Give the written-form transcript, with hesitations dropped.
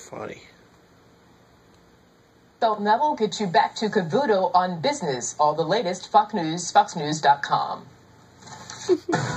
funny. Felt Neville gets you back to Cavuto on business. All the latest, foxnews.com.